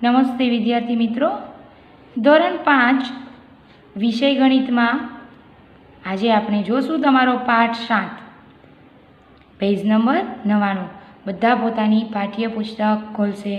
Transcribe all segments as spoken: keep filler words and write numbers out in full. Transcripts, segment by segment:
નમસ્તે વિદ્યાર્થી મિત્રો, ધોરણ પાંચ વિષય ગણિતમાં આજે આપણે જોશું તમારો પાઠ સાત, પેજ નંબર નવ્વાણું. બધા પોતાની પાઠ્યપુસ્તક ખોલશે.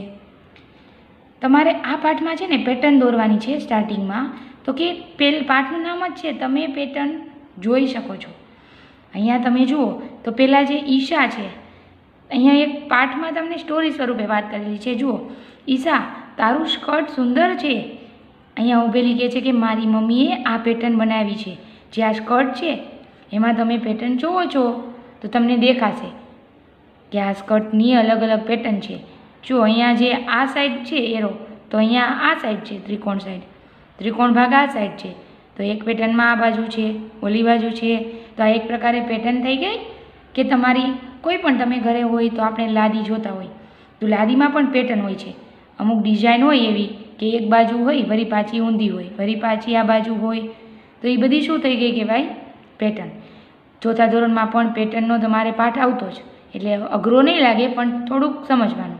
તમારે આ પાઠમાં છે ને પેટર્ન દોરવાની છે. સ્ટાર્ટિંગમાં તો કે પેલ પાઠનું નામ જ છે, તમે પેટર્ન જોઈ શકો છો. અહીંયા તમે જુઓ તો પહેલાં જે ઈશા છે, અહીંયા એક પાઠમાં તમને સ્ટોરી સ્વરૂપે વાત કરેલી છે. જુઓ, ઈશા તારું સ્કર્ટ સુંદર છે. અહીંયા ઊભેલી કહે છે કે મારી મમ્મીએ આ પેટર્ન બનાવી છે. જે આ સ્કર્ટ છે એમાં તમે પેટર્ન જુઓ છો તો તમને દેખાશે કે આ સ્કર્ટની અલગ અલગ પેટર્ન છે. જુઓ, અહીંયા જે આ સાઈડ છે એરો, તો અહીંયા આ સાઈડ છે ત્રિકોણ સાઈડ, ત્રિકોણ ભાગ આ સાઈડ છે. તો એક પેટર્નમાં આ બાજુ છે, ઓલી બાજુ છે. તો આ એક પ્રકારે પેટર્ન થઈ ગઈ કે તમારી કોઈ પણ તમે ઘરે હોય તો આપણે લાદી જોતા હોય તો લાદીમાં પણ પેટર્ન હોય છે. અમુક ડિઝાઇન હોય એવી કે એક બાજુ હોય વળી પાછી ઊંધી હોય, વળી પાછી આ બાજુ હોય. તો એ બધી શું થઈ ગઈ કે ભાઈ પેટર્ન. ચોથા ધોરણમાં પણ પેટર્નનો તમારે પાઠ આવતો જ, એટલે અઘરો નહીં લાગે પણ થોડુંક સમજવાનું.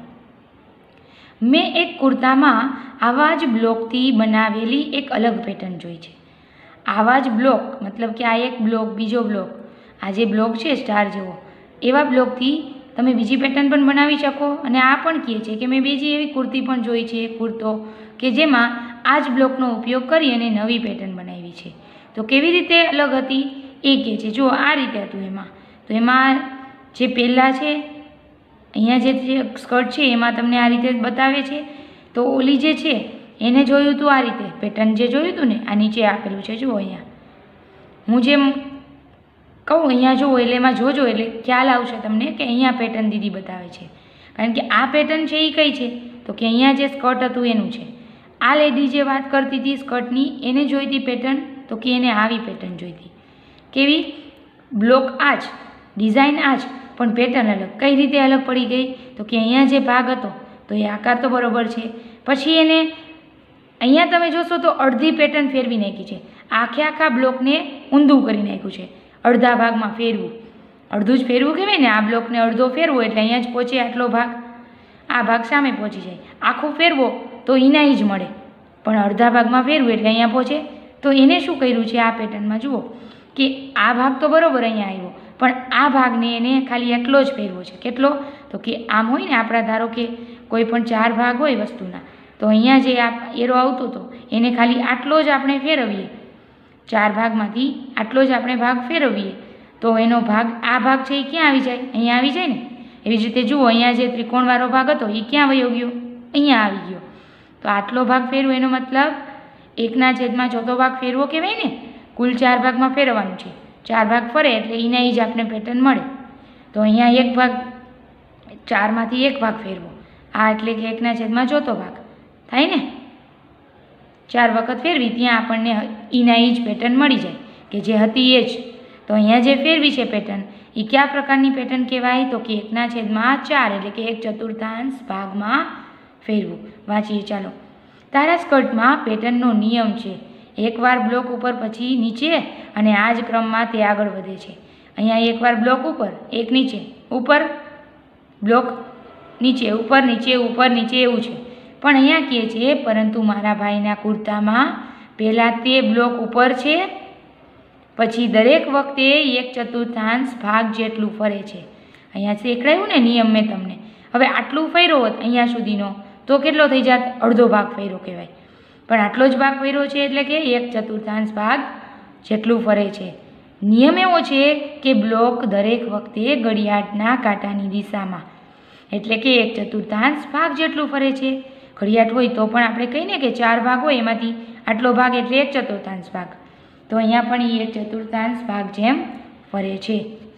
મેં એક કુર્તામાં આવા જ બ્લોકથી બનાવેલી એક અલગ પેટર્ન જોઈ છે. આવા જ બ્લોક મતલબ કે આ એક બ્લોક, બીજો બ્લોક, આ જે બ્લોક છે સ્ટાર જેવો, એવા બ્લોકથી તમે બીજી પેટર્ન પણ બનાવી શકો. અને આ પણ કહે છે કે મેં બીજી એવી કુર્તી પણ જોઈ છે, કુર્તો, કે જેમાં આ જ બ્લોકનો ઉપયોગ કરી અને નવી પેટર્ન બનાવી છે. તો કેવી રીતે અલગ હતી એ કહે છે. જુઓ, આ રીતે હતું એમાં. તો એમાં જે પહેલાં છે અહીંયા જે સ્કર્ટ છે એમાં તમને આ રીતે બતાવે છે. તો ઓલી જે છે એને જોયું હતું આ રીતે પેટર્ન, જે જોયું હતું ને આ નીચે આપેલું છે. જુઓ, અહીંયા હું જેમ કહું અહીંયા જુઓ એટલે એમાં જોજો એટલે ખ્યાલ આવશે તમને કે અહીંયા પેટર્ન દીદી બતાવે છે. કારણ કે આ પેટર્ન છે એ કઈ છે તો કે અહીંયા જે સ્કર્ટ હતું એનું છે. આ લેડી જે વાત કરતી હતી સ્કર્ટની એને જોઈતી પેટર્ન તો કે એને આવી પેટર્ન જોઈતી. કેવી? બ્લોક આ જ, ડિઝાઇન આ જ, પણ પેટર્ન અલગ. કઈ રીતે અલગ પડી ગઈ તો કે અહીંયા જે ભાગ હતો તો એ આકાર તો બરોબર છે, પછી એને અહીંયા તમે જોશો તો અડધી પેટર્ન ફેરવી નાખી છે. આખે આખા બ્લોકને ઊંધું કરી નાખ્યું છે, અડધા ભાગમાં ફેરવું. અડધું જ ફેરવું કહેવાય ને, આ બ્લોકને અડધો ફેરવો એટલે અહીંયા જ પહોંચે આટલો ભાગ, આ ભાગ સામે પહોંચી જાય. આખું ફેરવો તો ઇનાઈ જ મળે, પણ અડધા ભાગમાં ફેરવું એટલે અહીંયા પહોંચે. તો એને શું કર્યું છે આ પેટર્નમાં? જુઓ કે આ ભાગ તો બરાબર અહીંયા આવ્યો, પણ આ ભાગને એને ખાલી એટલો જ ફેરવો છે. કેટલો? તો કે આમ હોય ને આપણા ધારો કે કોઈ પણ ચાર ભાગ હોય વસ્તુના, તો અહીંયા જે આ એરો આવતો હતો એને ખાલી આટલો જ આપણે ફેરવીએ, ચાર ભાગમાંથી આટલો જ આપણે ભાગ ફેરવીએ તો એનો ભાગ, આ ભાગ છે એ ક્યાં આવી જાય? અહીંયા આવી જાય ને. એવી જ રીતે જુઓ, અહીંયા જે ત્રિકોણવાળો ભાગ હતો એ ક્યાં વયો ગયો? અહીંયા આવી ગયો. તો આટલો ભાગ ફેરવો એનો મતલબ એકના છેદમાં ચોથો ભાગ ફેરવો કહેવાય ને. કુલ ચાર ભાગમાં ફેરવવાનું છે, ચાર ભાગ ફરે એટલે એના જ આપણે પેટર્ન મળે. તો અહીંયા એક ભાગ, ચારમાંથી એક ભાગ ફેરવો, આ એટલે કે એકના છેદમાં ચોથો ભાગ થાય ને. ચાર વખત ફેરવી ત્યાં આપણને ઈના જ પેટર્ન મળી જાય કે જે હતી એ જ. તો અહીંયા જે ફેરવી છે પેટર્ન એ કયા પ્રકારની પેટર્ન કહેવાય તો કે એકના છેદમાં ચાર એટલે કે એક ચતુર્થાંશ ભાગમાં ફેરવું. વાંચીએ ચાલો. તારા સ્કર્ટમાં પેટર્નનો નિયમ છે, એકવાર બ્લોક ઉપર પછી નીચે અને આ જ ક્રમમાં તે આગળ વધે છે. અહીંયા એકવાર બ્લોક ઉપર, એક નીચે, ઉપર બ્લોક નીચે, ઉપર નીચે, ઉપર નીચે એવું છે. પણ અહીંયા કહે છે પરંતુ મારા ભાઈના કુર્તામાં પહેલાં તે બ્લોક ઉપર છે, પછી દરેક વખતે એક ચતુર્થાંશ ભાગ જેટલું ફરે છે. અહીંયા શીખડાયું ને નિયમ મેં તમને. હવે આટલું ફેર્યો હોત અહીંયા સુધીનો તો કેટલો થઈ જાત? અડધો ભાગ ફેર્યો કહેવાય. પણ આટલો જ ભાગ ફેર્યો છે એટલે કે એક ચતુર્થાંશ ભાગ જેટલું ફરે છે. નિયમ એવો છે કે બ્લોક દરેક વખતે ઘડિયાળના કાંટાની દિશામાં એટલે કે એક ચતુર્થાંશ ભાગ જેટલું ફરે છે. ઘડિયાળ હોય તો પણ આપણે કહીને કે ચાર ભાગ હોય એમાંથી આટલો ભાગ એટલે એક ચતુર્થાંશ ભાગ. તો અહીંયા પણ એ એક ચતુર્થાંશ ભાગ જેમ ફરે છે.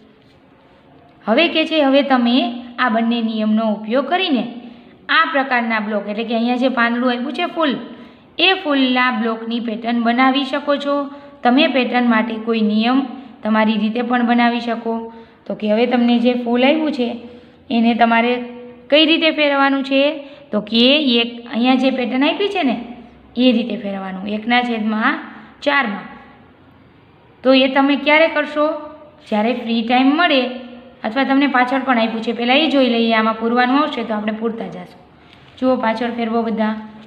હવે કે છે હવે તમે આ બંને નિયમનો ઉપયોગ કરીને આ પ્રકારના બ્લોક એટલે કે અહીંયા જે પાંદડું આપ્યું છે ફૂલ, એ ફૂલના બ્લોકની પેટર્ન બનાવી શકો છો. તમે પેટર્ન માટે કોઈ નિયમ તમારી રીતે પણ બનાવી શકો. તો કે હવે તમને જે ફૂલ આવ્યું છે એને તમારે કઈ રીતે ફેરવવાનું છે તો કે એક અહીંયા જે પેટર્ન આપી છે ને એ રીતે ફેરવવાનું, એકના છેદમાં ચારમાં. તો એ તમે ક્યારે કરશો? જ્યારે ફ્રી ટાઈમ મળે, અથવા તમને પાછળ પણ આપ્યું છે પહેલાં એ જોઈ લઈએ. આમાં પૂરવાનું આવશે તો આપણે પૂરતા જશું. જુઓ પાછળ ફેરવો બધા.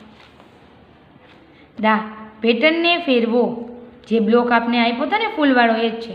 દા પેટર્નને ફેરવો. જે બ્લોક આપને આપ્યો હતો ને ફૂલવાળો એ જ છે.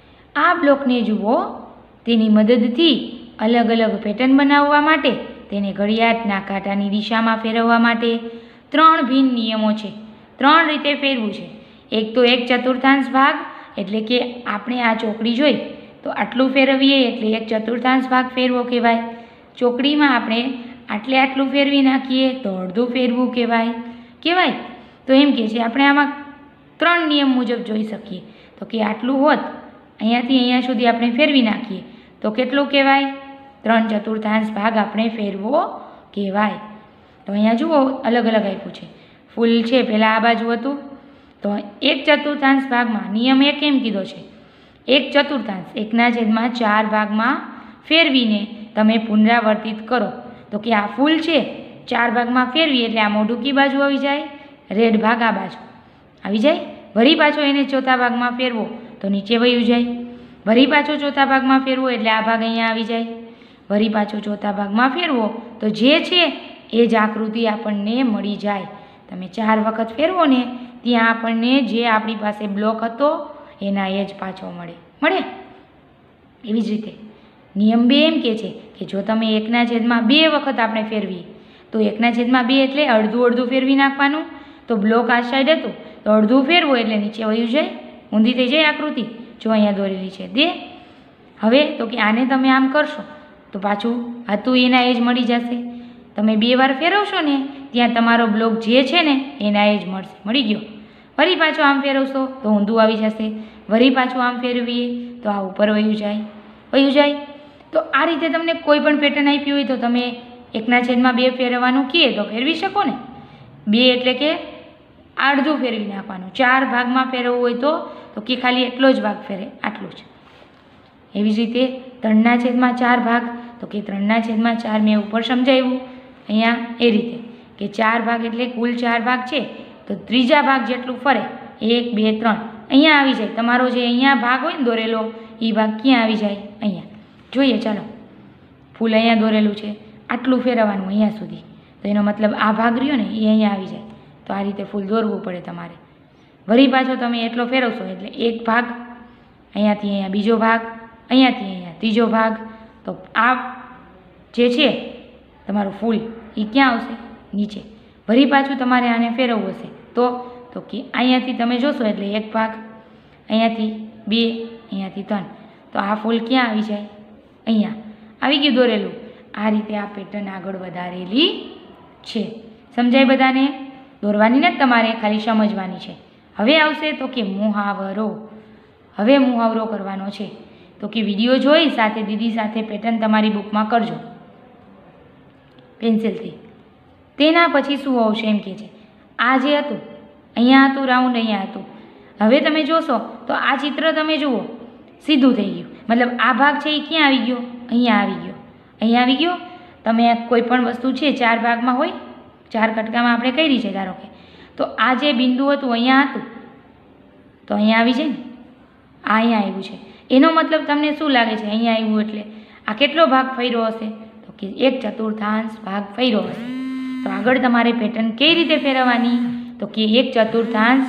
આ બ્લોકને જુઓ. તેની મદદથી અલગ અલગ પેટર્ન બનાવવા માટે, તેને ઘડિયાળના કાંટાની દિશામાં ફેરવવા માટે ત્રણ ભિન્ન નિયમો છે. ત્રણ રીતે ફેરવું છે. એક તો એક ચતુર્થાંશ ભાગ, એટલે કે આપણે આ ચોકડી જોઈ તો આટલું ફેરવીએ એટલે એક ચતુર્થાંશ ભાગ ફેરવો કહેવાય. ચોકડીમાં આપણે આટલે આટલું ફેરવી નાખીએ તો અડધું ફેરવું કહેવાય કહેવાય તો એમ કે છે આપણે આમાં ત્રણ નિયમ મુજબ જોઈ શકીએ. તો કે આટલું હોત અહીંયાથી અહીંયા સુધી આપણે ફેરવી નાખીએ તો કેટલું કહેવાય? ત્રણ ચતુર્થાંશ ભાગ આપણે ફેરવો કહેવાય. તો અહીંયા જુઓ અલગ અલગ આપ્યું છે. ફૂલ છે પહેલાં આ બાજુ હતું તો એક ચતુર્થાંશ ભાગમાં નિયમ એક એમ કીધો છે, એક ચતુર્થાંશ એકના છેદમાં ચાર ભાગમાં ફેરવીને તમે પુનરાવર્તિત કરો. તો કે આ ફૂલ છે ચાર ભાગમાં ફેરવી એટલે આ મોઢું કી બાજુ આવી જાય? રેડ ભાગ આ બાજુ આવી જાય. વળી પાછો એને ચોથા ભાગમાં ફેરવો તો નીચે વયું જાય. વળી પાછો ચોથા ભાગમાં ફેરવો એટલે આ ભાગ અહીંયા આવી જાય. વળી પાછો ચોથા ભાગમાં ફેરવો તો જે છે એ જ આકૃતિ આપણને મળી જાય. તમે ચાર વખત ફેરવો ને ત્યાં આપણને જે આપણી પાસે બ્લોક હતો એના એ જ પાછો મળે મળે એવી જ રીતે નિયમ બે એમ કહે છે કે જો તમે એકના છેદમાં બે વખત આપણે ફેરવીએ તો એકના છેદમાં બે એટલે અડધું અડધું ફેરવી નાખવાનું. તો બ્લોક આ સાઈડ હતું તો અડધું ફેરવો એટલે નીચે વયું જાય, ઊંધી થઈ જાય આકૃતિ. જો અહીંયા દોરેલી છે દે. હવે તો કે આને તમે આમ કરશો તો પાછું હતું એના એ જ મળી જશે. તમે બે વાર ફેરવશો ને ત્યાં તમારો બ્લોક જે છે ને એના એ જ મળશે, મળી ગયો. વળી પાછું આમ ફેરવશો તો ઊંધું આવી જશે. વળી પાછું આમ ફેરવીએ તો આ ઉપર વયું જાય વયું જાય. તો આ રીતે તમને કોઈ પણ પેટર્ન આપી હોય તો તમે એકના છેદમાં બે ફેરવવાનું કહે તો ફેરવી શકો ને. બે એટલે કે અડધું ફેરવી નાખવાનું. ચાર ભાગમાં ફેરવવું હોય તો તો કે ખાલી એટલો જ ભાગ ફેરે, આટલું જ. એવી જ રીતે ત્રણના છેદમાં ચાર ભાગ તો કે ત્રણના છેદમાં ચાર મેં ઉપર સમજાવ્યું અહીંયા એ રીતે કે ચાર ભાગ એટલે કુલ ચાર ભાગ છે તો ત્રીજા ભાગ જેટલું ફરે એક બે ત્રણ અહીંયા આવી જાય. તમારો જે અહીંયા ભાગ હોય ને દોરેલો એ ભાગ ક્યાં આવી જાય? અહીંયા. જોઈએ ચાલો, ફૂલ અહીંયા દોરેલું છે, આટલું ફેરવવાનું અહીંયા સુધી તો એનો મતલબ આ ભાગ રહ્યો ને એ અહીંયા આવી જાય. તો આ રીતે ફૂલ દોરવું પડે તમારે. વળી પાછો તમે એટલો ફેરવશો એટલે એક ભાગ અહીંયાથી અહીંયા બીજો ભાગ અહીંયાથી અહીંયા ત્રીજો ભાગ. તો આ જે છે તમારું ફૂલ એ ક્યાં આવશે? નીચે. વળી પાછું તમારે આને ફેરવવું હશે તો તો કે અહીંયાથી તમે જોશો એટલે એક ભાગ અહીંયાથી બે અહીંયાથી ત્રણ. તો આ ફૂલ ક્યાં આવી જાય? અહીંયા આવી ગયું દોરેલું. આ રીતે આ પેટર્ન આગળ વધારેલી છે. સમજાય બધાને? દોરવાની નથી તમારે, ખાલી સમજવાની છે. હવે આવશે તો કે મુહાવરો. હવે મુહાવરો કરવાનો છે. તો કે વિડીયો જોઈ સાથે દીદી સાથે પેટર્ન તમારી બુકમાં કરજો પેન્સિલથી. તેના પછી શું આવશે એમ કે છે આ જે હતું અહીંયા હતું રાઉન્ડ અહીંયા હતું. હવે તમે જોશો તો આ ચિત્ર તમે જુઓ સીધું થઈ ગયું. મતલબ આ ભાગ છે એ ક્યાં આવી ગયો? અહીંયા આવી ગયો. અહીંયા આવી ગયો. તમે કોઈ પણ વસ્તુ છે ચાર ભાગમાં હોય, ચાર કટકામાં આપણે કરી છે ધારો કે, તો આ જે બિંદુ હતું અહીંયા હતું તો અહીંયા આવી જાય ને. આ અહીંયા આવ્યું છે એનો મતલબ તમને શું લાગે છે? અહીંયા આવ્યું એટલે આ કેટલો ભાગ ફર્યો હશે? તો કે એક ચતુર્થાંશ ભાગ ફર્યો હશે. તો આગળ તમારે પેટર્ન કઈ રીતે ફેરવવાની? તો કે એક ચતુર્થાંશ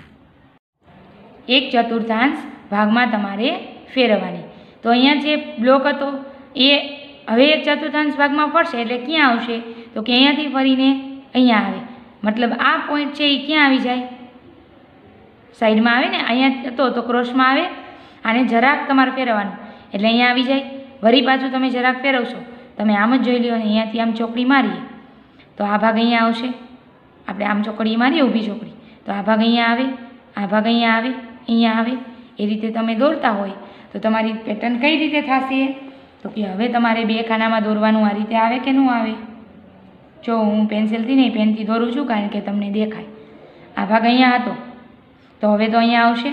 એક ચતુર્થાંશ ભાગમાં તમારે ફેરવવાની. તો અહીંયા જે બ્લોક હતો એ હવે એક ચતુર્થાંશ ભાગમાં ફરશે એટલે ક્યાં આવશે? તો કે અહીંયાથી ફરીને અહીંયા આવે. મતલબ આ પોઈન્ટ છે એ ક્યાં આવી જાય? સાઈડમાં આવે ને. અહીંયા હતો તો ક્રોસમાં આવે. આને જરાક તમારે ફેરવવાનું એટલે અહીંયા આવી જાય. વળી પાછું તમે જરાક ફેરવશો, તમે આમ જ જોઈ લો અને અહીંયાથી આમ ચોકડી મારીએ તો આ ભાગ અહીંયા આવશે. આપણે આમ ચોકડી મારીએ ઊભી ચોકડી તો આ ભાગ અહીંયા આવે, આ ભાગ અહીંયા આવે, અહીંયા આવે. એ રીતે તમે દોરતા હોય તો તમારી પેટર્ન કઈ રીતે થશે? તો કે હવે તમારે બે ખાનામાં દોરવાનું આ રીતે આવે કે ન આવે? જો હું પેન્સિલથી નહીં પેનથી દોરું છું કારણ કે તમને દેખાય. આ ભાગ અહીંયા હતો તો હવે તો અહીંયા આવશે,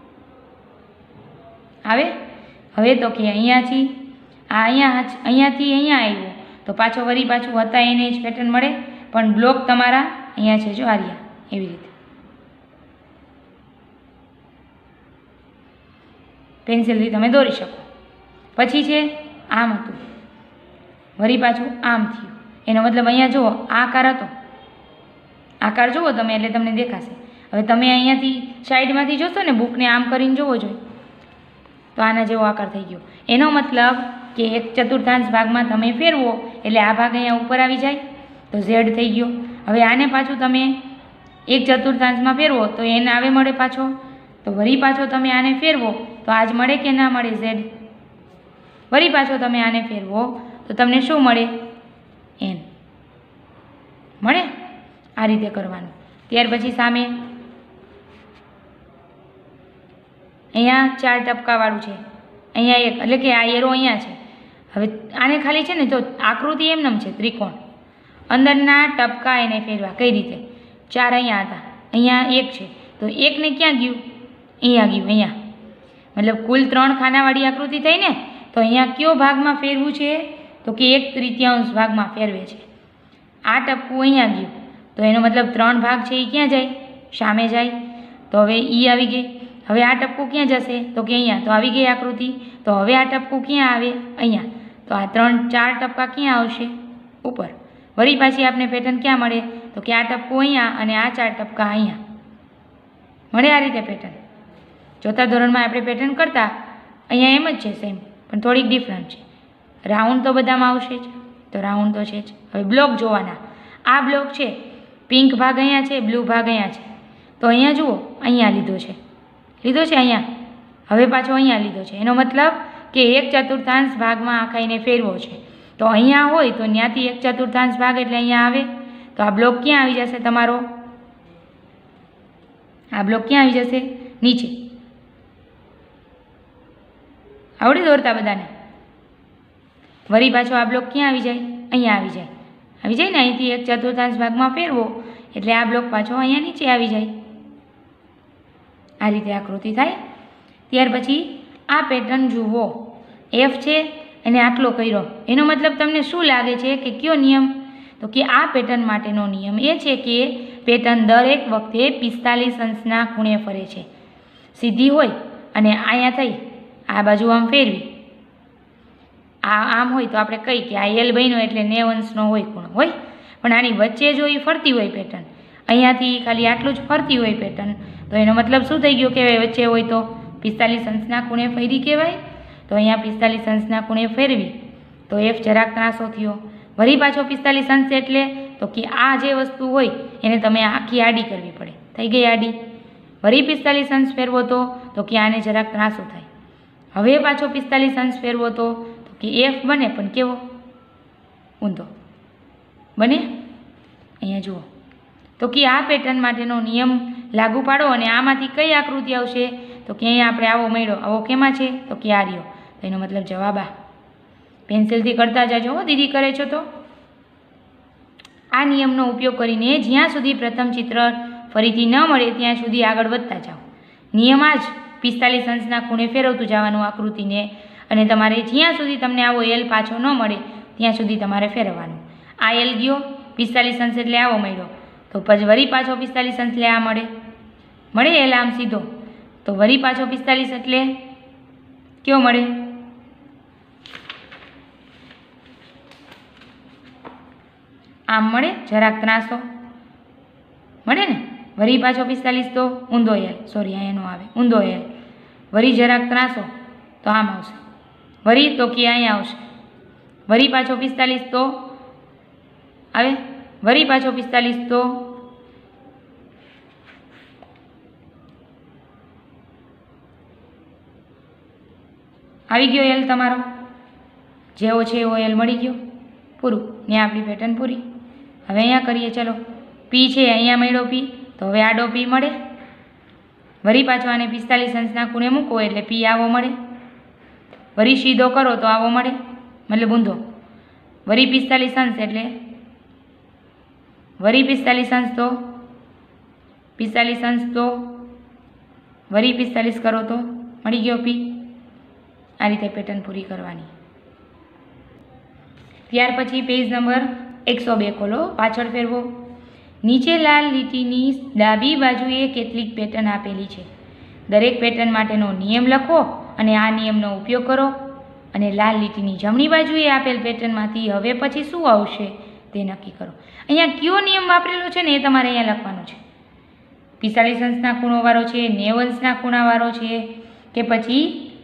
આવે. હવે તો કે અહીંયાથી આ અહીંયા અહીંયાથી અહીંયા આવ્યું તો પાછો વળી પાછું હતા એને જ પેટર્ન મળે પણ બ્લોક તમારા અહીંયા છે જો આર્યા એવી રીતે પેન્સિલથી તમે દોરી શકો. પછી છે આમ હતું વળી પાછું આમ થયું એનો મતલબ અહીંયા જુઓ આ આકાર હતો આકાર જુઓ તમે એટલે તમને દેખાશે. હવે તમે અહીંયાથી સાઈડમાંથી જોશો ને, બુકને આમ કરીને જોવો જોઈએ તો આના જેવો આકાર થઈ ગયો. એનો મતલબ કે એક ચતુર્થાંશ ભાગમાં તમે ફેરવો એટલે આ ભાગ અહીંયા ઉપર આવી જાય તો ઝેડ થઈ ગયો. હવે આને પાછું તમે એક ચતુર્થાંશમાં ફેરવો તો એન આવે મળે પાછો, તો વળી પાછો તમે આને ફેરવો તો આજ મળે કે ના મળે ઝેડ. વળી પાછો તમે આને ફેરવો તો તમને શું મળે? એન મળે. આ રીતે કરવાનું. ત્યાર પછી સામે અહીંયા ચાર ટપકાવાળું છે, અહીંયા એક, એટલે કે આ એરો અહીંયા છે. હવે આને ખાલી છે ને જો આકૃતિ એમનેમ છે ત્રિકોણ, અંદરના ટપકા એને ફેરવા કઈ રીતે? ચાર અહીંયા હતા, અહીંયા એક છે તો એકને ક્યાં ગયું? અહીંયા ગયું. અહીંયા મતલબ કુલ ત્રણ ખાનાવાળી આકૃતિ થઈ ને, તો અહીંયા કયો ભાગમાં ફેરવું છે? તો કે એક તૃતીયાંશ ભાગમાં ફેરવે છે. આ ટપકું અહીંયા ગયું તો એનો મતલબ ત્રણ ભાગ છે એ ક્યાં જાય? સામે જાય. તો હવે ઈ આવી ગઈ. હવે આ ટપકું ક્યાં જશે? તો કે અહીંયા. તો આવી ગઈ આકૃતિ. તો હવે આ ટપકું ક્યાં આવે? અહીંયા. તો આ ત્રણ ચાર ટપકા ક્યાં આવશે? ઉપર. વળી પાછી આપણે પેટર્ન ક્યાં મળે? તો કે આ ટપકું અહીંયા અને આ ચાર ટપકા અહીંયા મળે. આ રીતે પેટર્ન ચોથા ધોરણમાં આપણે પેટર્ન કરતા અહીંયા એમ જ છે સેમ, પણ થોડીક ડિફરન્ટ છે. રાઉન્ડ તો બધામાં આવશે જ, તો રાઉન્ડ તો છે જ. હવે બ્લોક જોવાના. આ બ્લોક છે, પિંક ભાગ અહીંયા છે, બ્લુ ભાગ અહીંયા છે. તો અહીંયા જુઓ, અહીંયા લીધો છે, લીધો છે અહીંયા, હવે પાછો અહીંયા લીધો છે. એનો મતલબ કે એક ચતુર્થાંશ ભાગમાં આખાઈને ફેરવો છે. તો અહીંયા હોય તો ત્યાંથી એક ચતુર્થાંશ ભાગ એટલે અહીંયા આવે. તો આ બ્લોક ક્યાં આવી જશે તમારો? આ બ્લોક ક્યાં આવી જશે? નીચે. આવડી દોરતા બધાને? વળી પાછો આ બ્લોક ક્યાં આવી જાય? અહીંયા આવી જાય. આવી જાય ને, અહીંથી એક ચતુર્થાંશ ભાગમાં ફેરવો એટલે આ બ્લોક પાછો અહીંયા નીચે આવી જાય. આ રીતે આકૃતિ થાય. ત્યાર પછી આ પેટર્ન જુઓ, એફ છે અને આટલો કર્યો, એનો મતલબ તમને શું લાગે છે કે કયો નિયમ? તો કે આ પેટર્ન માટેનો નિયમ એ છે કે પેટર્ન દરેક વખતે પિસ્તાલીસ અંશના ખૂણે ફરે છે. સીધી હોય અને અહીંયા થઈ આ બાજુ આમ ફેરવી, આ આમ હોય તો આપણે કહી કે આ એલ બન્યો એટલે નેવ અંશનો હોય ખૂણો હોય. પણ આની વચ્ચે જો એ ફરતી હોય પેટર્ન, અહીંયાથી ખાલી આટલું જ ફરતી હોય પેટર્ન, તો એનો મતલબ શું થઈ ગયો કહેવાય? વચ્ચે હોય તો પિસ્તાલીસ અંશના ખૂણે ફેરી કહેવાય. તો અહીંયા પિસ્તાલીસ અંશના ખૂણે ફેરવી તો એફ જરાક ત્રાસો થયો. વળી પાછો પિસ્તાલીસ અંશ એટલે તો કે આ જે વસ્તુ હોય એને તમે આખી આડી કરવી પડે, થઈ ગઈ આડી. વળી પિસ્તાલીસ અંશ ફેરવો તો તો કે આને જરાક ત્રાસો થાય. હવે પાછો પિસ્તાલીસ અંશ ફેરવો તો કે એફ બને પણ કેવો? ઊંધો બને. અહીંયા જુઓ તો કે આ પેટર્ન માટેનો નિયમ લાગુ પાડો અને આમાંથી કઈ આકૃતિ આવશે? તો કે અહીંયા આપણે આવો મળ્યો, આવો કેમાં છે? તો કે આ રહ્યો. તો એનો મતલબ જવાબ આ. પેન્સિલથી કરતા જાજો હો, દીદી કરે છો તો. આ નિયમનો ઉપયોગ કરીને જ્યાં સુધી પ્રથમ ચિત્ર ફરીથી ન મળે ત્યાં સુધી આગળ વધતા જાઓ. નિયમ આ જ પિસ્તાલીસ અંશના ખૂણે ફેરવતું જવાનું આકૃતિને, અને તમારે જ્યાં સુધી તમને આવો એલ પાછો ન મળે ત્યાં સુધી તમારે ફેરવવાનું. આ એલ ગયો, પિસ્તાલીસ અંશ એટલે આવો મળ્યો, તો પછી વળી પાછો પિસ્તાલીસ અંશ એટલે આ મળે મળે એલ આમ સીધો. તો વળી પાછો પિસ્તાલીસ એટલે કયો મળે? આમ મળે, જરાક ત્રાસો મળે ને. વળી પાછો પિસ્તાલીસ તો ઊંધો એલ, સોરી આ એનો આવે ઊંધો એલ. વળી જરાક ત્રાસો તો આમ આવશે. વળી તો કે અહીંયા આવશે. વળી પાછો પિસ્તાલીસ તો આવે. વળી પાછો પિસ્તાલીસ તો આવી ગયો એલ તમારો. જેવો છે એવો એલ મળી ગયો. પૂરું. ને આપણી પેટર્ન પૂરી. હવે અહીંયા કરીએ. ચલો, પી છે અહીંયા મળ્યો પી, તો હવે આડો પી મળે. વળી પાછો આને પિસ્તાલીસ અંશના ખૂણે મૂકો એટલે પી આવો મળે. વળી સીધો કરો તો આવો મળે, મતલબ ઊંધો. વળી પિસ્તાલીસ અંશ એટલે વળી પિસ્તાલીસ અંશ તો પિસ્તાલીસ અંશ તો વળી પિસ્તાલીસ કરો તો મળી ગયો પી. આ રીતે પેટર્ન પૂરી કરવાની. ત્યાર પછી પેજ નંબર એકસો બે ખોલો, પાછળ ફેરવો. નીચે લાલ લીટીની ડાબી બાજુએ કેટલીક પેટર્ન આપેલી છે. દરેક પેટર્ન માટેનો નિયમ લખો અને આ નિયમનો ઉપયોગ કરો. અને લાલ લીટીની જમણી બાજુએ આપેલ પેટર્નમાંથી હવે પછી શું આવશે તે તે નક્કી કરો. અહીંયા કયો નિયમ વાપરેલો છે ને એ તમારે અહીંયા લખવાનું છે. પિસ્તાલીસ અંશના ખૂણોવાળો છે, નેવું અંશના ખૂણાવાળો છે કે પછી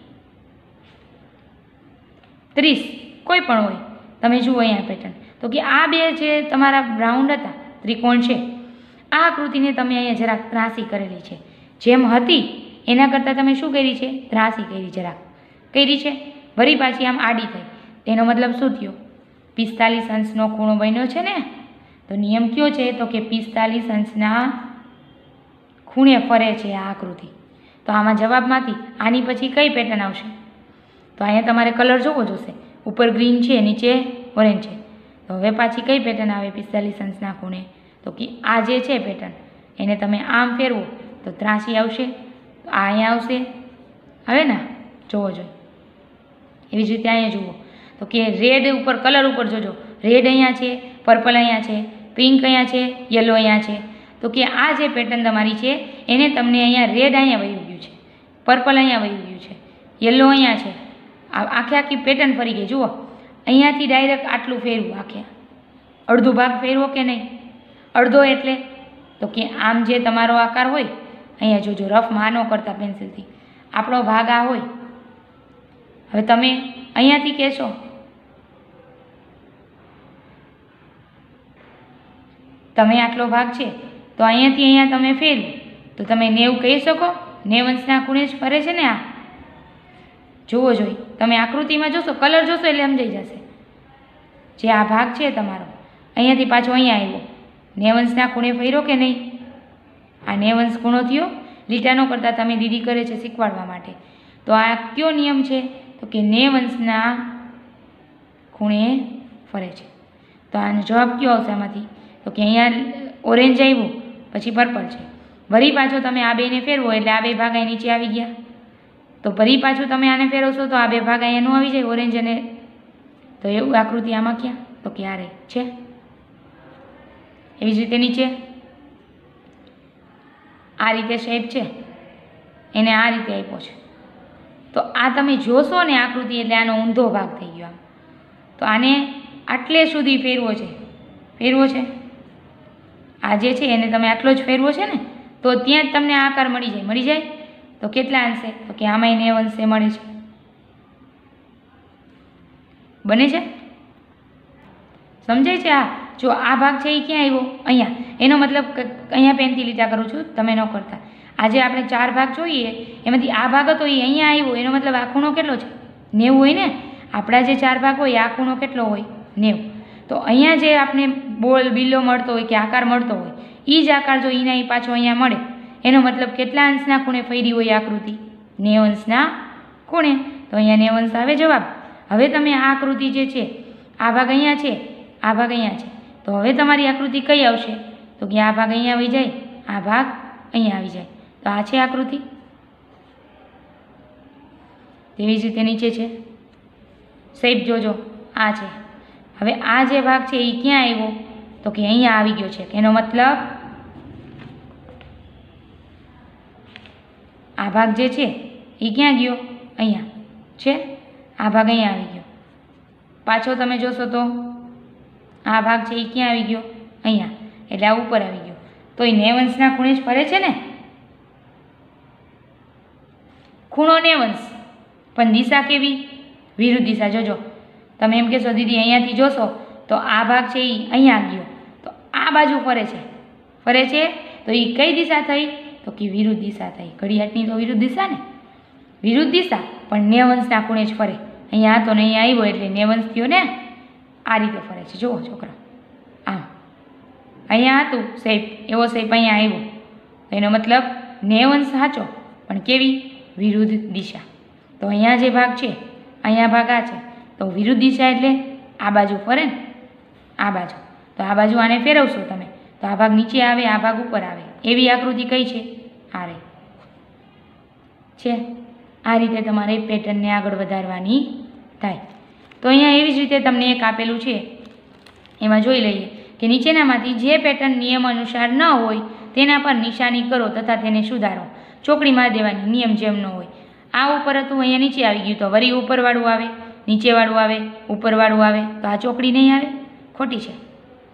ત્રીસ, કોઈ પણ હોય. તમે જુઓ અહીંયા પેટર્ન તો કે આ બે જે તમારા રાઉન્ડ હતા, ત્રિકોણ છે, આ આકૃતિને તમે અહીંયા જરાક ત્રાસી કરેલી છે. જેમ હતી એના કરતાં તમે શું કરી છે? ત્રાસી કરી, જરાક કરી છે. વળી પાછી આમ આડી થઈ. તેનો મતલબ શું થયો? પિસ્તાલીસ અંશનો ખૂણો બન્યો છે ને. તો નિયમ કયો છે? તો કે પિસ્તાલીસ અંશના ખૂણે ફરે છે આ આકૃતિ. તો આમાં જવાબમાંથી આની પછી કઈ પેટર્ન આવશે? તો અહીંયા તમારે કલર જોવો જોશે. ઉપર ગ્રીન છે, નીચે ઓરેન્જ છે. તો હવે પાછી કઈ પેટર્ન આવે પિસ્તાલીસ અંશના ખૂણે? તો કે આ જે છે પેટર્ન એને તમે આમ ફેરવો તો ત્રાસી આવશે. તો આ અહીંયા આવશે. હવે ને જોવો જોઈએ. એવી જ રીતે અહીંયા જુઓ તો કે રેડ ઉપર કલર ઉપર જોજો. રેડ અહીંયા છે, પર્પલ અહીંયા છે, પિંક અહીંયા છે, યલો અહીંયા છે. તો કે આ જે પેટર્ન તમારી છે એને તમને અહીંયા રેડ અહીંયા વહી ગયું છે, પર્પલ અહીંયા વહી ગયું છે, યલો અહીંયા છે. આ આખે આખી પેટર્ન ફરી ગઈ. જુઓ અહીંયાથી ડાયરેક્ટ આટલું ફેરવું, આખે અડધો ભાગ ફેરવો કે નહીં? અડધો એટલે તો કે આમ જે તમારો આકાર હોય અહીંયા જોજો, રફ માં ન કરતા પેન્સિલથી. આપણો ભાગ આ હોય. હવે તમે અહીંયાથી કહેશો તમે આટલો ભાગ છે તો અહીંયાથી અહીંયા તમે ફેરવો તો તમે નેવું કહી શકો? નેવ અંશના ખૂણે જ ફરે છે ને આ. જુઓ જોઈ તમે આકૃતિમાં જોશો, કલર જોશો એટલે સમજાઈ જશે. જે આ ભાગ છે તમારો અહીંયાથી પાછો અહીંયા આવ્યો, નેવ અંશના ખૂણે ફર્યો કે નહીં? આ નેવ અંશ ખૂણો થયો. લીટા ન કરતાં તમે દીદી કરે છે શીખવાડવા માટે. તો આ કયો નિયમ છે? તો કે નેવ અંશના ખૂણે ફરે છે. તો આનો જવાબ કયો આવશે આમાંથી? તો કે અહીંયા ઓરેન્જ આવ્યું, પછી પર્પલ છે. વળી પાછો તમે આ બેને ફેરવો એટલે આ બે ભાગ અહીં નીચે આવી ગયા. તો ફરી પાછું તમે આને ફેરવશો તો આ બે ભાગ અહીંયા ન આવી જાય, ઓરેન્જ અને. તો એવું આકૃતિ આમાં ક્યાં? તો કે આ રહી છે. એવી જ રીતે નીચે આ રીતે શેપ છે, એને આ રીતે આપ્યો છે. તો આ તમે જોશો ને આકૃતિ એટલે આનો ઊંધો ભાગ થઈ ગયો આમ. તો આને આટલે સુધી ફેરવો છે, ફેરવો છે. આ જે છે એને તમે આટલો જ ફેરવો છે ને, તો ત્યાં જ તમને આકાર મળી જાય. મળી જાય તો કેટલા અંશે? તો કે આમાંય નેવ અંશે મળે છે. બને છે? સમજાય છે? આ જો આ ભાગ છે એ ક્યાં આવ્યો? અહીંયા. એનો મતલબ અહીંયા પેનથી લીટા કરું છું, તમે ન કરતા. આજે આપણે ચાર ભાગ જોઈએ એમાંથી આ ભાગ હતો એ અહીંયા આવ્યો, એનો મતલબ આ ખૂણો કેટલો છે? નેવું હોય ને. આપણા જે ચાર ભાગ હોય આ ખૂણો કેટલો હોય? નેવું. તો અહીંયા જે આપણે બોલ બિલ્લો મળતો હોય કે આકાર મળતો હોય એ જ આકાર જો એના એ પાછો અહીંયા મળે, એનો મતલબ કેટલા અંશના ખૂણે ફરી હોય આકૃતિ? નેવ અંશના ખૂણે. તો અહીંયા નેવ અંશ આવે જવાબ. હવે તમે આ આકૃતિ જે છે આ ભાગ અહીંયા છે, આ ભાગ અહીંયા છે. તો હવે તમારી આકૃતિ કઈ આવશે? તો કે આ ભાગ અહીંયા આવી જાય, આ ભાગ અહીંયા આવી જાય. તો આ છે આકૃતિ. તેવી જ રીતે નીચે છે શેપ જોજો, આ છે. હવે આ જે ભાગ છે એ ક્યાં આવ્યો? તો કે અહીંયા આવી ગયો છે. એનો મતલબ આ ભાગ જે છે એ ક્યાં ગયો? અહીંયા છે. આ ભાગ અહીંયા આવી ગયો. પાછો તમે જોશો તો આ ભાગ છે એ ક્યાં આવી ગયો? અહીંયા. એટલે આ ઉપર આવી ગયો. તો એ નેવ અંશના ખૂણે જ ફરે છે ને. ખૂણો નેવ અંશ, પણ દિશા કેવી? વિરુદ્ધ દિશા. જોજો તમે એમ કહેશો દીદી અહીંયાથી જોશો તો આ ભાગ છે એ અહીંયા ગયો, તો આ બાજુ ફરે છે, ફરે છે. તો એ કઈ દિશા થઈ? તો કે વિરુદ્ધ દિશા થઈ. ઘડિયાળની તો વિરુદ્ધ દિશા ને, વિરુદ્ધ દિશા પણ નેવ અંશના ખૂણે જ ફરે. અહીંયા હતો ને અહીંયા આવ્યો એટલે નેવ અંશ થયો ને. આ રીતે ફરે છે. જુઓ છોકરા, આમ અહીંયા હતું શેપ, એવો શેપ અહીંયા આવ્યો. એનો મતલબ નેવ અંશ સાચો પણ કેવી? વિરુદ્ધ દિશા. તો અહીંયા જે ભાગ છે અહીંયા ભાગ આ છે, તો વિરુદ્ધ દિશા એટલે આ બાજુ ફરે ને, આ બાજુ. તો આ બાજુ આને ફેરવશો તમે તો આ ભાગ નીચે આવે, આ ભાગ ઉપર આવે. એવી આકૃતિ કઈ છે? આ રહી છે. આ રીતે તમારે પેટર્નને આગળ વધારવાની થાય. તો અહીંયા એવી જ રીતે તમને એક આપેલું છે, એમાં જોઈ લઈએ કે નીચેનામાંથી જે પેટર્ન નિયમ અનુસાર ન હોય તેના પર નિશાની કરો તથા તેને સુધારો. ચોકડી મારી દેવાની, નિયમ જેમ ન હોય. આ ઉપર હતું, અહીંયા નીચે આવી ગયું, તો વળી ઉપરવાળું આવે, નીચેવાળું આવે, ઉપરવાળું આવે. તો આ ચોકડી નહીં આવે, ખોટી છે.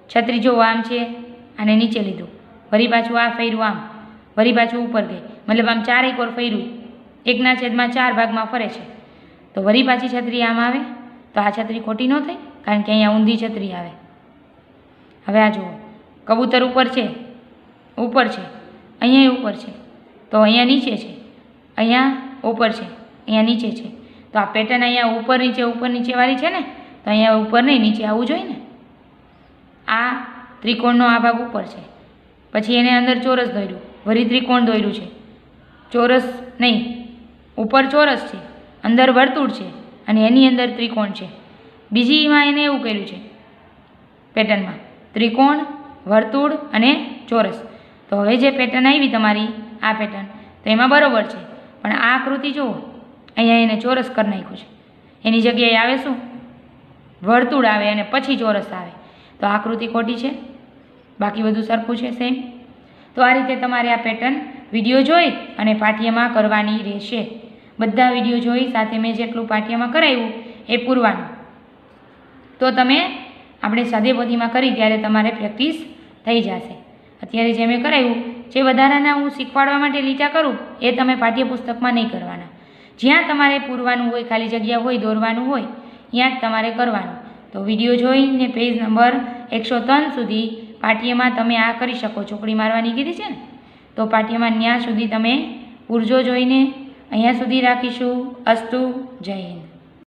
છત્રી જો આમ છે, આને નીચે લીધું, વળી પાછું આ ફેર્યું આમ, વળી પાછું ઉપર ગઈ, મતલબ આમ ચારેક વાર ફેર્યું, એકના છેદમાં ચાર ભાગમાં ફરે છે. તો વળી પાછી છત્રી આમ આવે તો આ છત્રી ખોટી ન થઈ, કારણ કે અહીંયા ઊંધી છત્રી આવે. હવે આ જુઓ, કબૂતર ઉપર છે, ઉપર છે, અહીંયા ઉપર છે, તો અહીંયા નીચે છે, અહીંયા ઉપર છે, અહીંયા નીચે છે. તો આ પેટર્ન અહીંયા ઉપર નીચે ઉપર નીચેવાળી છે ને, તો અહીંયા ઉપર નહીં નીચે આવવું જોઈએ ને. આ ત્રિકોણનો આ ભાગ ઉપર છે, પછી એને અંદર ચોરસ દોર્યું, વળી ત્રિકોણ દોર્યું છે, ચોરસ નહીં, ઉપર ચોરસ છે, અંદર વર્તુળ છે, અને એની અંદર ત્રિકોણ છે. બીજીમાં એને એવું કર્યું છે પેટર્નમાં, ત્રિકોણ, વર્તુળ અને ચોરસ. તો હવે જે પેટર્ન આવી તમારી આ પેટર્ન, તો એમાં બરાબર છે, પણ આ આકૃતિ જુઓ, અહીંયા એને ચોરસ કરી નાખ્યું છે, એની જગ્યાએ આવે શું, વર્તુળ આવે અને પછી ચોરસ આવે. તો આકૃતિ ખોટી છે, બાકી બધું સરખું છે, સેમ. તો આ રીતે તમારે આ પેટર્ન વિડીયો જોઈ અને પાઠ્યમાં કરવાની રહેશે. બધા વિડીયો જોઈ સાથે મેં જેટલું પાઠ્યમાં કરાવ્યું એ પૂરવાનું. તો તમે આપણે સાદેપોથીમાં કરી ત્યારે તમારે પ્રેક્ટિસ થઈ જશે. અત્યારે જે મેં કરાવ્યું, જે વધારાના હું શીખવાડવા માટે લીટા કરું એ તમે પાઠ્યપુસ્તકમાં નહીં કરવાના. જ્યાં તમારે પૂરવાનું હોય, ખાલી જગ્યા હોય, દોરવાનું હોય, ત્યાં જ તમારે કરવાનું. તો વિડીયો જોઈને પેજ નંબર એકસો ત્રણ સુધી પાઠ્યમાં તમે આ કરી શકો. ચોકડી મારવાની કીધી છે ને, તો પાઠ્યમાં ત્યાં સુધી તમે પૂરજો જોઈને અહીંયા સુધી રાખીશું. અસ્તુ, જય હિન્દ.